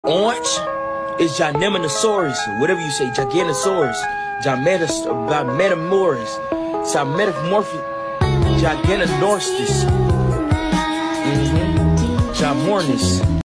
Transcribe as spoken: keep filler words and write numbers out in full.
Orange is ginourmous, whatever you say, Giganosaurus, Gimetas, Metamoris, Metamorphic, Giganosaurus, mm-hmm. Gimornis.